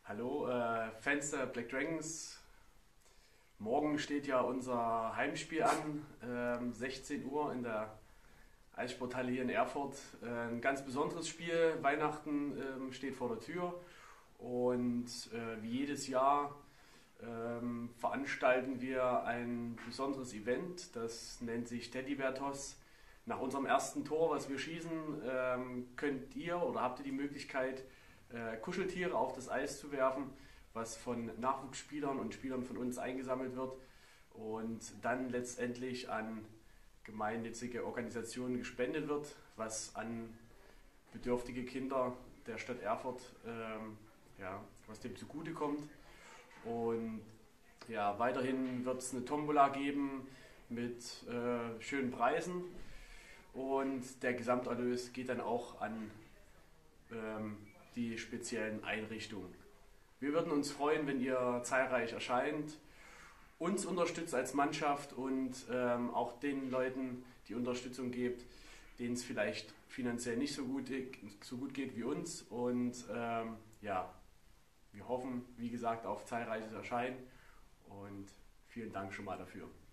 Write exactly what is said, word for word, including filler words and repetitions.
Hallo, äh, Fans der Black Dragons. Morgen steht ja unser Heimspiel an, ähm, sechzehn Uhr in der Eissporthalle hier in Erfurt. Äh, ein ganz besonderes Spiel. Weihnachten ähm, steht vor der Tür und äh, wie jedes Jahr ähm, veranstalten wir ein besonderes Event. Das nennt sich Teddybär-Toss. Nach unserem ersten Tor, was wir schießen, ähm, könnt ihr oder habt ihr die Möglichkeit, äh, Kuscheltiere auf das Eis zu werfen, was von Nachwuchsspielern und Spielern von uns eingesammelt wird und dann letztendlich an gemeinnützige Organisationen gespendet wird, was an bedürftige Kinder der Stadt Erfurt, ähm, ja, was dem zugutekommt. Und ja, weiterhin wird es eine Tombola geben mit äh, schönen Preisen und der Gesamterlös geht dann auch an ähm, die speziellen Einrichtungen. Wir würden uns freuen, wenn ihr zahlreich erscheint, uns unterstützt als Mannschaft und ähm, auch den Leuten die Unterstützung gebt, denen es vielleicht finanziell nicht so gut, so gut geht wie uns. Und ähm, ja, wir hoffen, wie gesagt, auf zahlreiches Erscheinen und vielen Dank schon mal dafür.